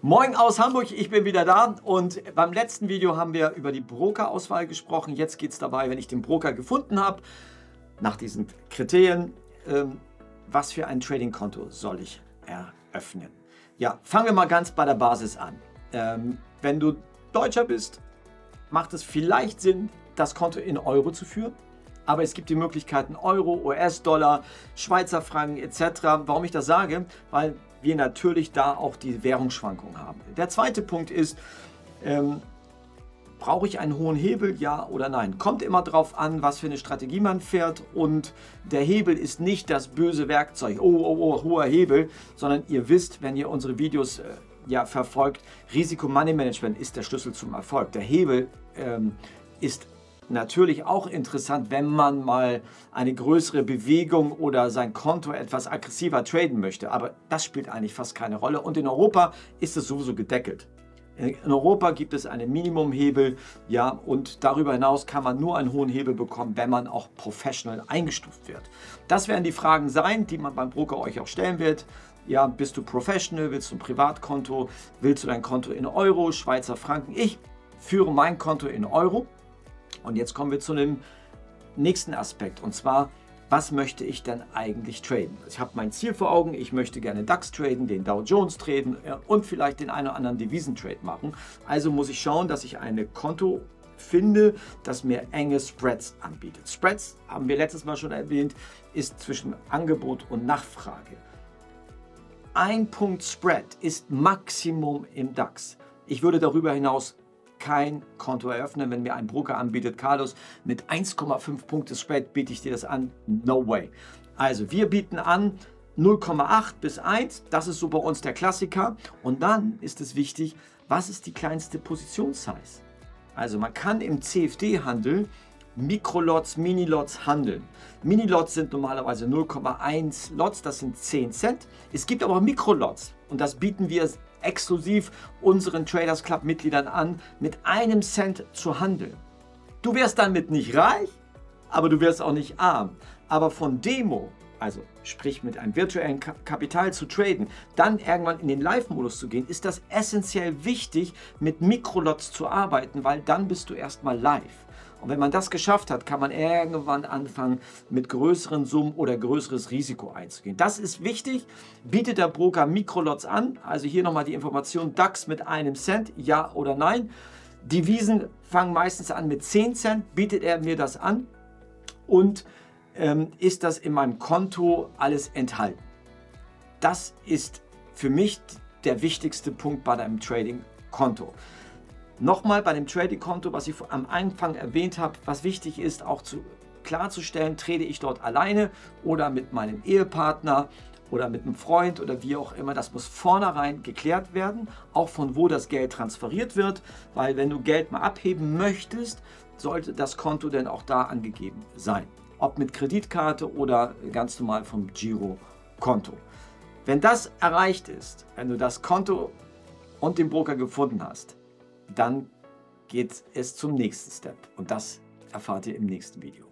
Moin aus Hamburg, ich bin wieder da und beim letzten Video haben wir über die Brokerauswahl gesprochen. Jetzt geht es dabei, wenn ich den Broker gefunden habe, nach diesen Kriterien, was für ein Trading-Konto soll ich eröffnen? Ja, fangen wir mal ganz bei der Basis an. Wenn du Deutscher bist, macht es vielleicht Sinn, das Konto in Euro zu führen. Aber es gibt die Möglichkeiten Euro, US-Dollar, Schweizer Franken etc. Warum ich das sage? Weil wir natürlich da auch die Währungsschwankungen haben. Der zweite Punkt ist, brauche ich einen hohen Hebel, ja oder nein? Kommt immer darauf an, was für eine Strategie man fährt, und der Hebel ist nicht das böse Werkzeug, hoher Hebel, sondern ihr wisst, wenn ihr unsere Videos verfolgt, Risiko-Money-Management ist der Schlüssel zum Erfolg. Der Hebel ist natürlich auch interessant, wenn man mal eine größere Bewegung oder sein Konto etwas aggressiver traden möchte. Aber das spielt eigentlich fast keine Rolle. Und in Europa ist es sowieso gedeckelt. In Europa gibt es einen Minimumhebel, ja, und darüber hinaus kann man nur einen hohen Hebel bekommen, wenn man auch professional eingestuft wird. Das werden die Fragen sein, die man beim Broker euch auch stellen wird. Ja, bist du professional, willst du ein Privatkonto, willst du dein Konto in Euro, Schweizer Franken? Ich führe mein Konto in Euro. Und jetzt kommen wir zu dem nächsten Aspekt, und zwar, was möchte ich denn eigentlich traden? Ich habe mein Ziel vor Augen, ich möchte gerne DAX traden, den Dow Jones traden und vielleicht den einen oder anderen Devisentrade machen. Also muss ich schauen, dass ich ein Konto finde, das mir enge Spreads anbietet. Spreads, haben wir letztes Mal schon erwähnt, ist zwischen Angebot und Nachfrage. Ein Punkt Spread ist Maximum im DAX. Ich würde darüber hinaus kein Konto eröffnen, wenn mir ein Broker anbietet, Carlos, mit 1,5 Punkte Spread biete ich dir das an. No way. Also wir bieten an 0,8 bis 1, das ist so bei uns der Klassiker. Und dann ist es wichtig, was ist die kleinste Positionssize? Also man kann im CFD-Handel Mikrolots, Minilots handeln. Minilots sind normalerweise 0,1 Lots, das sind 10 Cent. Es gibt aber auch Mikrolots, und das bieten wir exklusiv unseren Traders Club Mitgliedern an, mit 1 Cent zu handeln. Du wirst damit nicht reich, aber du wirst auch nicht arm. Aber von Demo, also sprich mit einem virtuellen Kapital zu traden, dann irgendwann in den Live-Modus zu gehen, ist das essentiell wichtig, mit Mikrolots zu arbeiten, weil dann bist du erstmal live. Und wenn man das geschafft hat, kann man irgendwann anfangen, mit größeren Summen oder größeres Risiko einzugehen. Das ist wichtig. Bietet der Broker Mikrolots an? Also hier nochmal die Information: DAX mit 1 Cent, ja oder nein? Devisen fangen meistens an mit 10 Cent. Bietet er mir das an? Und ist das in meinem Konto alles enthalten? Das ist für mich der wichtigste Punkt bei deinem Trading-Konto. Nochmal bei dem Trading-Konto, was ich am Anfang erwähnt habe, was wichtig ist, auch klarzustellen, trade ich dort alleine oder mit meinem Ehepartner oder mit einem Freund oder wie auch immer. Das muss vornherein geklärt werden, auch von wo das Geld transferiert wird, weil wenn du Geld mal abheben möchtest, sollte das Konto dann auch da angegeben sein. Ob mit Kreditkarte oder ganz normal vom Girokonto. Wenn das erreicht ist, wenn du das Konto und den Broker gefunden hast, dann geht es zum nächsten Step, und das erfahrt ihr im nächsten Video.